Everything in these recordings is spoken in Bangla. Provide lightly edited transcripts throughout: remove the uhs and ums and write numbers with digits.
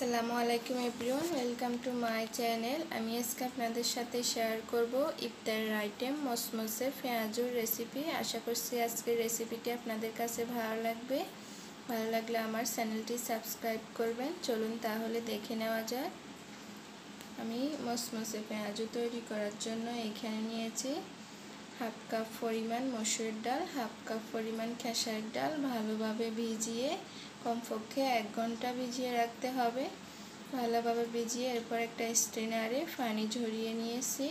আসসালামু আলাইকুম everyone, welcome to my channel. আমি আজকে আপনাদের সাথে শেয়ার করব ইফতারের আইটেম মসমসে পেঁয়াজুর রেসিপি। আশা করছি আজকের রেসিপিটি আপনাদের কাছে ভালো লাগবে। ভালো লাগলে আমার চ্যানেলটি সাবস্ক্রাইব করবেন। চলুন তাহলে দেখে নেওয়া যাক। আমি মসমসে পেঁয়াজু তৈরি করার জন্য এখানে নিয়েছি হাফ কাপ পরিমাণ মসুর ডাল, হাফ কাপ পরিমাণ খেসারির ডাল ভালোভাবে ভিজিয়ে কমপক্ষে 1 ঘন্টা ভিজিয়ে রাখতে হবে। ভালোভাবে ভিজিয়ে এরপর একটা স্ট্রেনারে পানি ঝরিয়ে নিয়েছি।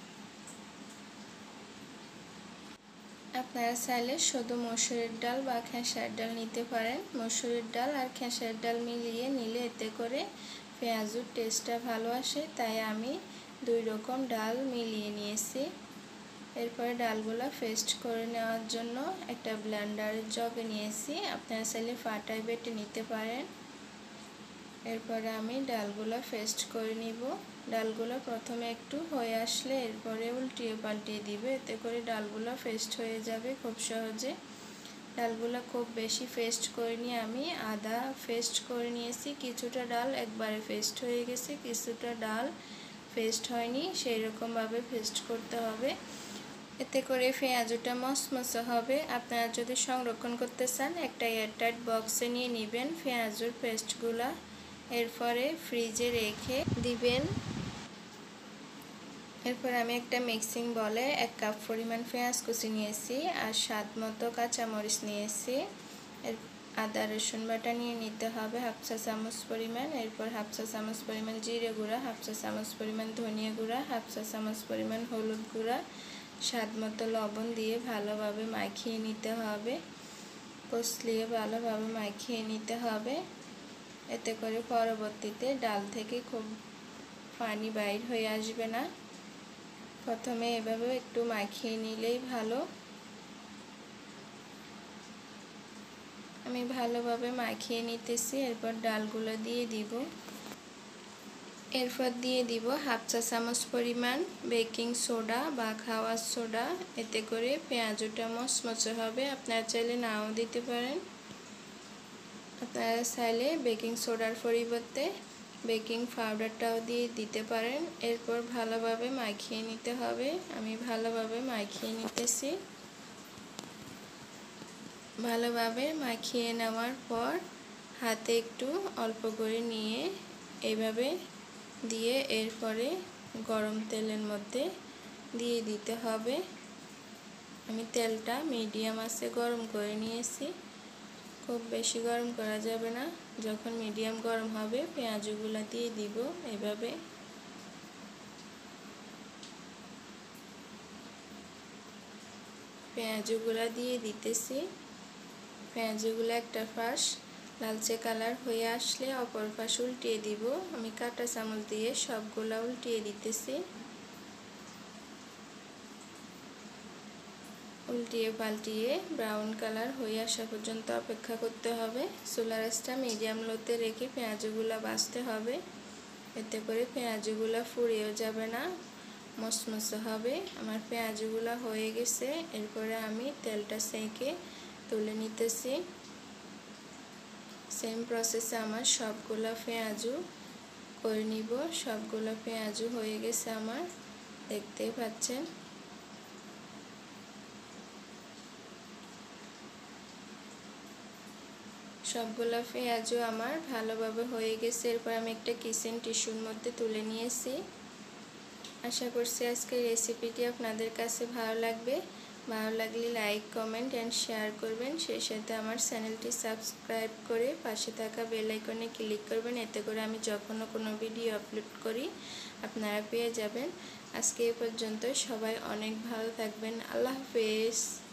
আপনারা চাইলে শুধু মসুরের ডাল বা খেসারির ডাল নিতে পারেন। মসুরের ডাল আর খেসারির ডাল মিলিয়ে নিলে এতে করে পেঁয়াজুর টেস্টটা ভালো আসে, তাই আমি 2 রকম ডাল মিলিয়ে নিয়েছি। এরপরে ডালগুলো পেস্ট করে নেওয়ার জন্য একটা ব্লেন্ডারের জগে নিয়েছি। আপনারা চাইলে পাটায় বেটে নিতে পারেন। এরপরে আমি ডালগুলো পেস্ট করে নিব। ডালগুলো প্রথমে একটু হয়ে আসলে এরপরে উল্টিয়ে পাল্টিয়ে দিব, এতে করে ডালগুলো পেস্ট হয়ে যাবে খুব সহজে। ডালগুলো খুব বেশি পেস্ট করে নিয়ে আমি আদা পেস্ট করে নিয়েছি। কিছুটা ডাল একবারে পেস্ট হয়ে গেছে, কিছুটা ডাল পেস্ট হয়নি, সেই রকমভাবে পেস্ট করতে হবে। এতে করে পেঁয়াজুটা মসমসে হবে। আপনারা যদি সংরক্ষণ করতে চান একটা এয়ারটাইট বক্সে নিয়ে নেবেন পেঁয়াজুর পেস্টগুলা, এরপরে ফ্রিজে রেখে দিবেন। এরপর আমি একটা মিক্সিং বলে 1 কাপ পরিমাণ পেঁয়াজ কুচি নিয়েছি আর স্বাদ মতো কাঁচামরিচ নিয়েছি। আদা রসুন বাটা নিয়ে নিতে হবে হাফ চা চামচ পরিমাণ। এরপর হাফ চা চামচ পরিমাণ জিরে গুঁড়া, হাফ চা চামচ পরিমাণ ধনিয়া গুঁড়া, হাফ চা চামচ পরিমাণ হলুদ গুঁড়া, স্বাদ মতো লবণ দিয়ে ভালোভাবে মাখিয়ে নিতে হবে। কষলিয়ে ভালোভাবে মাখিয়ে নিতে হবে, এতে করে পরবর্তীতে ডাল থেকে খুব পানি বাইর হয়ে আসবে না। প্রথমে এভাবে একটু মাখিয়ে নিলেই ভালো। আমি ভালোভাবে মাখিয়ে নিতেছি। এরপর ডালগুলো দিয়ে দিব। এরপর দিয়ে দিব হাফ চা চামচ পরিমাণ বেকিং সোডা বা খাওয়ার সোডা, এতে করে পেঁয়াজুটা মচমচে হবে। আপনারা চাইলে নাও দিতে পারেন। আপনারা চাইলে বেকিং সোডার পরিবর্তে বেকিং পাউডারটাও দিয়ে দিতে পারেন। এরপর ভালোভাবে মাখিয়ে নিতে হবে। আমি ভালোভাবে মাখিয়ে নিতেছি। ভালোভাবে মাখিয়ে নেওয়ার পর হাতে একটু অল্প করে নিয়ে এইভাবে দিয়ে এরপরে গরম তেলের মধ্যে দিয়ে দিতে হবে। আমি তেলটা মিডিয়াম আঁচে গরম করে নিয়েছি, খুব বেশি গরম করা যাবে না। যখন মিডিয়াম গরম হবে পেঁয়াজগুলো দিয়ে দিব। এভাবে পেঁয়াজগুলো দিয়ে দিতেছি। পেঁয়াজগুলো একটা পাশ লালচে কালার হয়ে আসলে অপর পাশ উল্টিয়ে দিব। আমি কাঁটা চামচ দিয়ে সবগুলা উল্টিয়ে দিতেছি। উল্টিয়ে পাল্টিয়ে ব্রাউন কালার হয়ে আসা পর্যন্ত অপেক্ষা করতে হবে। চুলার আঁচটা মিডিয়াম লোতে রেখে পেঁয়াজগুলো ভাজতে হবে, এতে করে পেঁয়াজগুলো পুড়েও যাবে না, মচমচে হবে। আমার পেঁয়াজগুলো হয়ে গেছে। এরপরে আমি তেলটা সেঁকে তুলে নিতেছি। সেম প্রসেসে আমার সবগুলো পেঁয়াজু করে নিব। সবগুলো পেঁয়াজু হয়ে গেছে আমার, দেখতেই পাচ্ছেন। সবগুলো পেঁয়াজু আমার ভালোভাবে হয়ে গেছে। এরপর আমি একটা কিচেন টিস্যুর মধ্যে তুলে নিয়েছি। আশা করছি আজকের রেসিপিটি আপনাদের কাছে ভালো লাগবে। ভালো লাগলে লাইক, কমেন্ট অ্যান্ড শেয়ার করবেন। সেই সাথে আমার চ্যানেলটি সাবস্ক্রাইব করে পাশে থাকা বেল আইকনে ক্লিক করবেন, এতে করে আমি যখনও কোনো ভিডিও আপলোড করি আপনারা পেয়ে যাবেন। আজকে এ পর্যন্ত, সবাই অনেক ভালো থাকবেন। আল্লাহ হাফেজ।